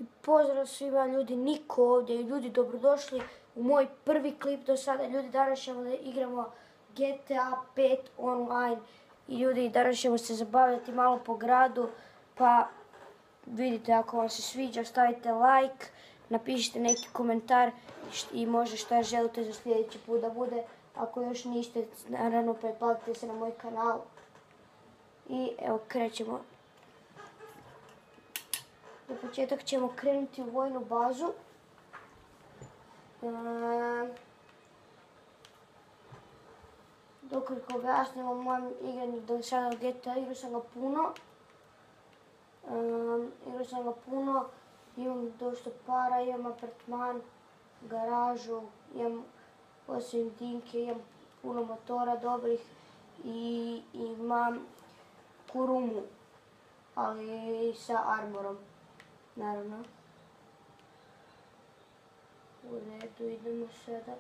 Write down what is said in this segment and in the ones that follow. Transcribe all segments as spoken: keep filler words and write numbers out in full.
I pozdrav svima ljudi, Niko ovdje i ljudi dobrodošli u moj prvi klip do sada. Ljudi, danas ćemo da igramo G T A pet online i ljudi, danas ćemo se zabavljati malo po gradu, pa vidite, ako vam se sviđa stavite like, napišite neki komentar i možda šta želite za sljedeći put da bude. Ako još niste, naravno pretplatite se na moj kanal i evo krećemo. Za početak ćemo krenuti u vojnu bazu. Dok objasnimo o mojem igranju do sada u G T A, igrao sam ga puno. Igrao sam ga puno, imam dosta para, imam apartman, garažu, imam osim dinke, imam puno motora dobrih i imam kurumu, ali sa armorom, naravno. U redu, idemo sada.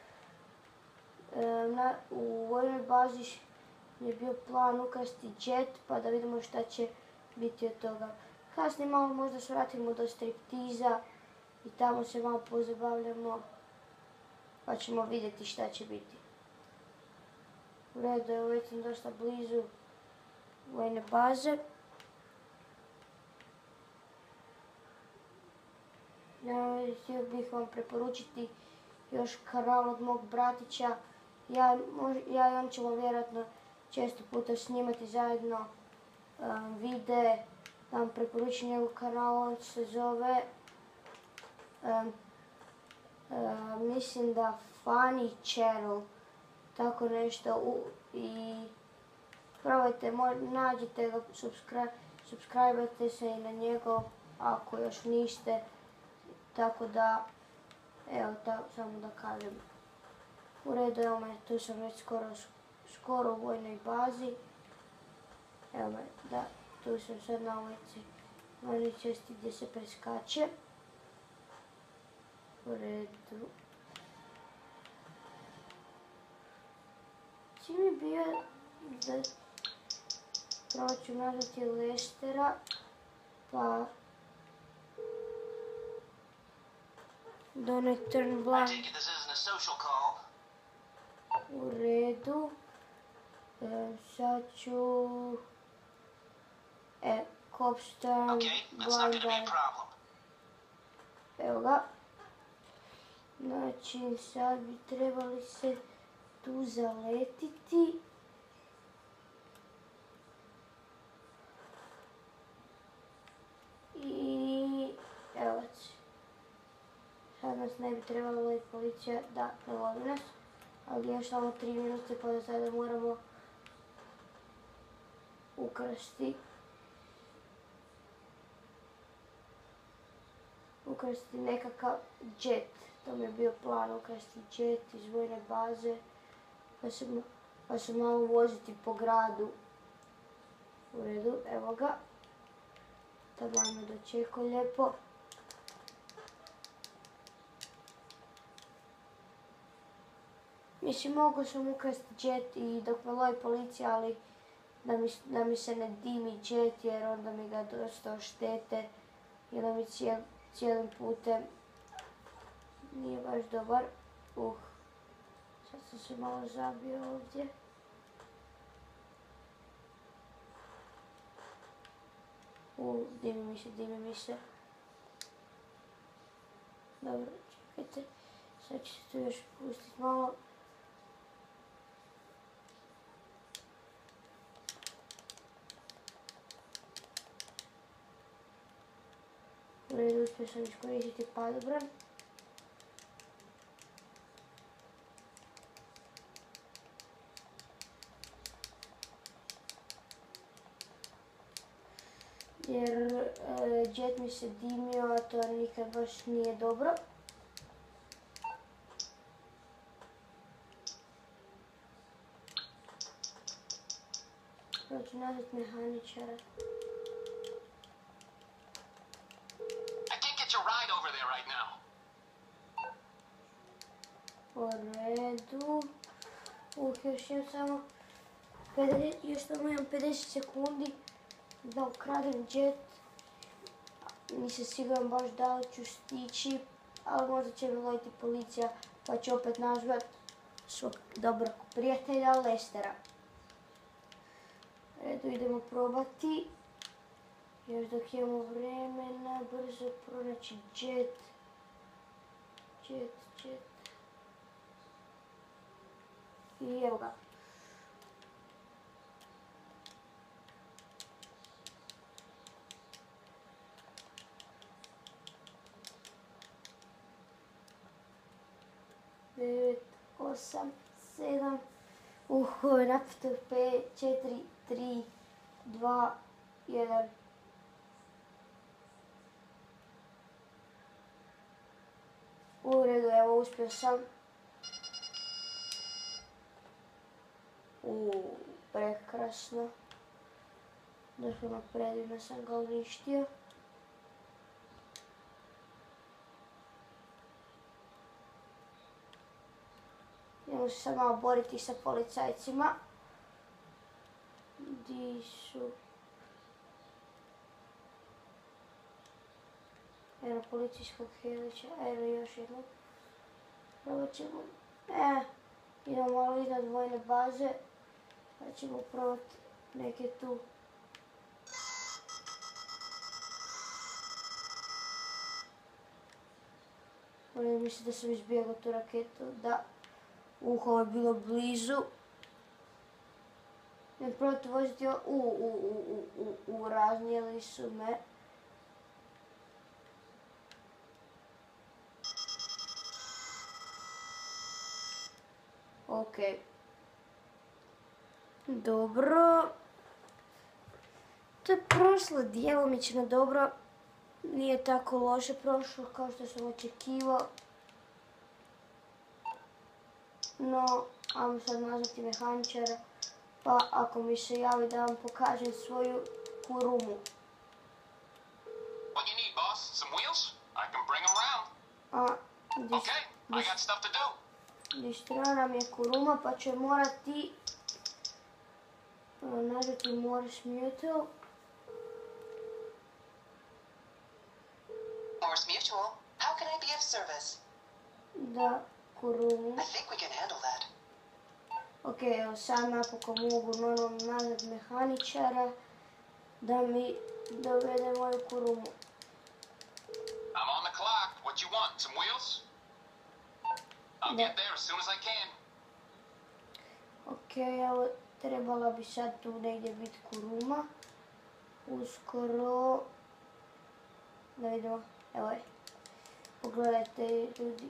U vojnoj bazi mi je bio plan ukrasti jet, pa da vidimo šta će biti od toga. Kasnije malo možda se vratimo do striptiza i tamo se malo pozabavljamo, pa ćemo vidjeti šta će biti. U redu, evo već sam dosta blizu vojne baze. Htio bih vam preporučiti još kanal od mog bratića. Ja, ja i on ćemo vjerojatno često puta snimati zajedno um, videe. Da vam preporučim njegov kanal, on se zove um, uh, mislim da Funny Channel, tako nešto. U, I probajte, nađite ga, subscribe, subscribe-ajte se i na njegov ako još niste. Tako da, evo, ta, samo da kažem. U redu, evo me, tu sam već skoro, skoro u vojnoj bazi. Evo me, da, tu sam sad na ulici, na onoj cesti gdje se preskače. U redu. Cilj mi bio da probat ću nazvati Lestera, pa Don't turn blind. U redu. E, sad ću... E, cops turn blind guy. Evo ga. Znači, sad bi trebali se tu zaletiti. I... evo će. Sad nas ne bi trebala loviti policija, da, ne lovi nas, ali još samo tri minute pa da sada moramo ukrasti ukrasti nekakav jet. To mi je bio plan, ukrasti jet iz vojne baze, pa se, pa se malo voziti po gradu. U redu, evo ga. Taman me dočekao lijepo. Mislim, mogu sam ukrasti jet i dok me lovi policija, ali da mi, da mi se ne dimi jet jer onda mi ga dosta oštete i onda mi cijel, cijelim putem nije baš dobar. Uh, sad sam se malo zabio ovdje. Uh, dimi mi se, dimi mi se. Dobro, čekajte, sad ću se tu još pustiti malo. U redu, uspio sam iskoristiti padobran. Jer e, jet mi se dimio, a to nikad baš nije dobro. Sada ću nazvati mehaničara. U redu. Uh, još imam samo još samo imam pedeset sekundi da ukradem jet. nisam siguran baš da li ću stići, ali možda će mi loviti policija pa ću opet nazvat svog dobrog prijatelja Lestera. Redu, idemo probati. Još dok imamo vremena, brzo pronaći jet. Jet, jet. I evo ga. devet, osam, sedam, uh, naputo pet, četiri, tri, dva, jedan. U redu, evo, uspio sam. Uuu, prekrasno. Doslovno predivno sam ga uništio. Idemo se sad malo boriti sa policajcima. Di su? Eno policijskog helića, eno još jednog. Probat ćemo, e, idemo malo iznad vojne baze, pa ćemo probati neke tu. Oni misle da sam izbjegao tu raketu, da. Uh, ovo je bilo blizu. Ne probati voziti ovo, u, u, u, u, u, raznijeli su me. Ok. Dobro. To je prošlo djelomično dobro. Nije tako loše prošlo kao što sam očekivao. No, ajmo sad nazvati mehaničara, pa ako mi se javi da vam pokažem svoju kurumu. What you need, boss? Some wheels? I can bring them around. A, dis, Okay, I dis, got stuff to do. distrana mi je kuruma, pa ću morati nazvati Morse Mutual. Morse Mutual, how can I be of service? Da, kurumu. I think we can handle that. Ok, evo sad napokon mogu normalno nazvati mehaničara da mi dovede moju kurumu. I'm on the clock. What you want? Some wheels? I'll get there as soon as I can. Ok, evo trebala bi sad tu negdje biti kuruma. Uskoro. Da vidimo, evo je. Pogledajte ljudi.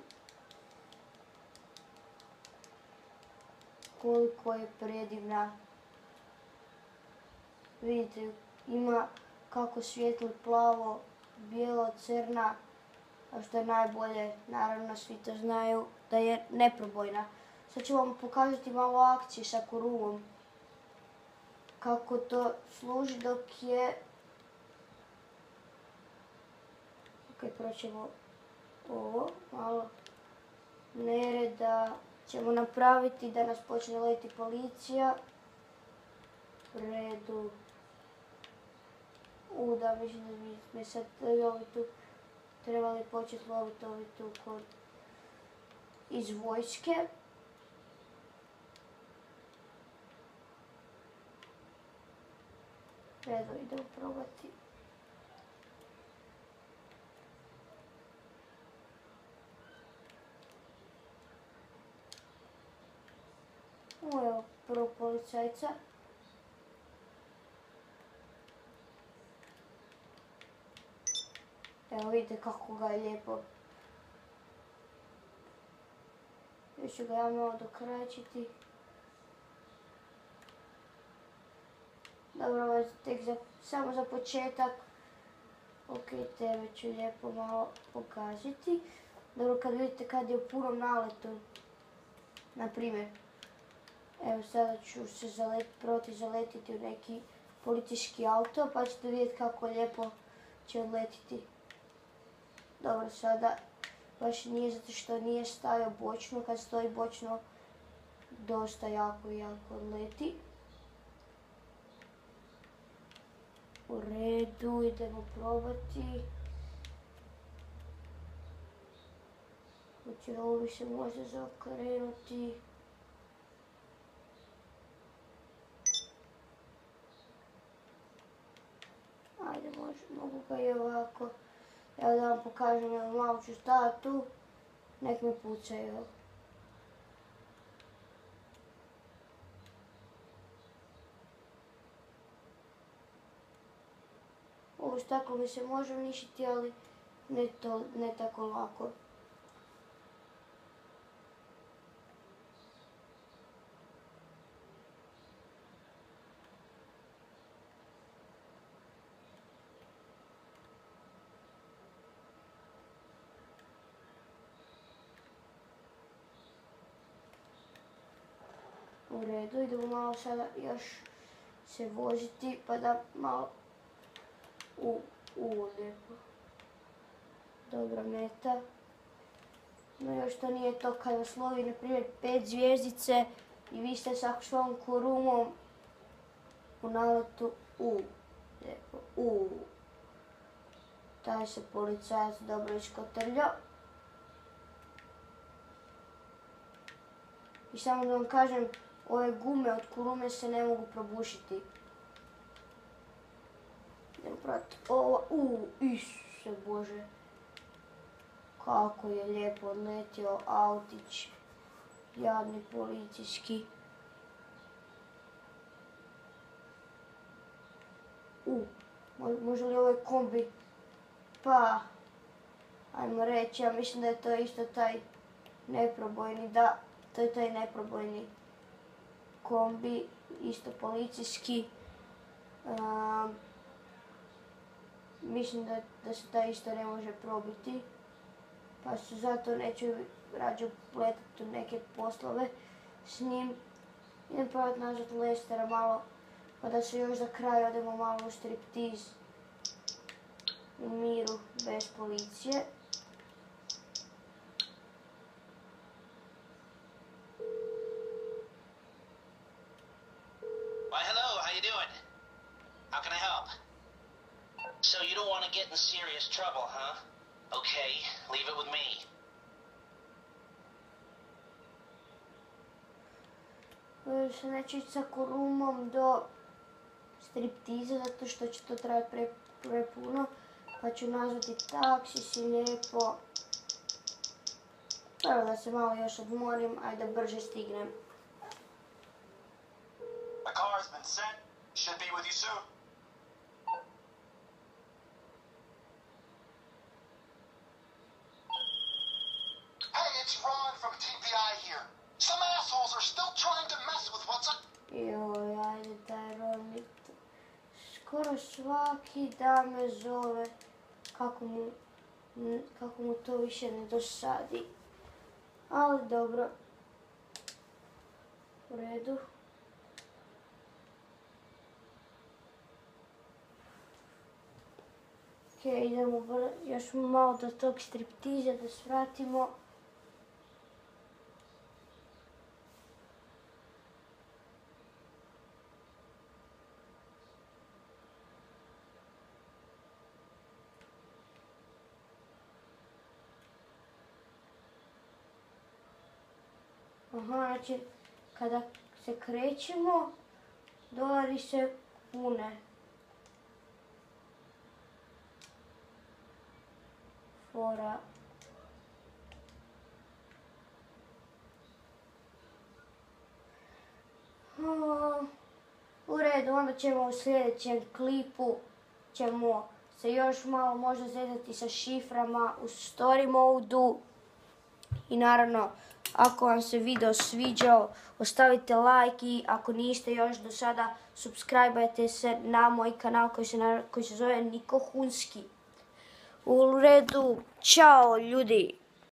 Koliko je predivna. Vidite, ima kako svijetlo plavo, bijelo, crna, a što je najbolje, naravno svi to znaju, da je neprobojna. Sad ću vam pokazati malo akcije sa kurumom. Kako to služi dok je... Ok, proćemo ovo, malo nereda ćemo napraviti da nas počne loviti policija. U redu. U, da, mislim da bi me sad ovi tu trebali početi loviti ovi tu kod iz vojske. Redu, idemo probati. Ovo je prvo policajca. Evo vidite kako ga je lijepo. Još ću ga ja malo dokraćiti. Dobro, ovo je tek za, samo za početak. Ok, tebe ću lijepo malo pokazati. Dobro, kad vidite kad je u punom naletu, na primjer, evo sada ću se zalet, proti zaletiti u neki policijski auto, pa ćete vidjeti kako lijepo će odletiti. Dobro, sada baš nije zato što nije stajao bočno, kad stoji bočno dosta jako jako odleti. U redu, idemo probati. Hoće ovo bi se možda zaokrenuti. Ajde, može, mogu ga i ovako. Evo da vam pokažem, evo malo ću staviti tu. Nek me pucaju. Ovo staklo mi se može uništiti, ali ne, to, ne tako lako. U redu, idemo malo sada još se voziti pa da malo u, u lijepo. Dobra meta. No još to nije to kad vas lovi, na primjer, pet zvjezdice i vi ste sa svom kurumom u naletu u lijepo, u. Taj se policajac dobro iskotrljao. I samo da vam kažem, ove gume od kurume se ne mogu probušiti. Idem protiv ovo, uuu, Isuse Bože. Kako je lijepo odletio autić, jadni policijski. U, može li ovaj kombi, pa, ajmo reći, ja mislim da je to isto taj neprobojni, da, to je taj neprobojni kombi, isto policijski. Um, mislim da, da se taj isto ne može probiti, pa su zato neću rađe letati u neke poslove s njim. Idem probati nazvat Lestera malo, pa da se još za kraj odemo malo u striptiz u miru, bez policije. Why, hello, how you doing? How can I help? So you don't want to get in serious trouble, huh? Okay, leave it with me. Se neću ići sa kurumom do striptiza, zato što će to trajati pre, prepuno. Pa ću nazvati taksi si lijepo. Prvo da se malo još odmorim, ajde da brže stignem. The car has been sent. Should be with you soon. Hey, it's Ron from T P I here. Some assholes are still trying to mess with what's up. Joj, ajde taj Ron. Skoro svaki dan me zove. Kako mu, kako mu to više ne dosadi. Ali dobro. U redu. Ok, idemo još malo do tog striptiza da svratimo. Aha, znači, kada se krećemo, dolari se pune. Fora. U redu, onda ćemo u sljedećem klipu ćemo se još malo možda zezati sa šiframa u story modu. I naravno, ako vam se video sviđao, ostavite like i ako niste još do sada, subscribe-ajte se na moj kanal koji se, koji se zove Niko Hunski. U redu, čao ljudi!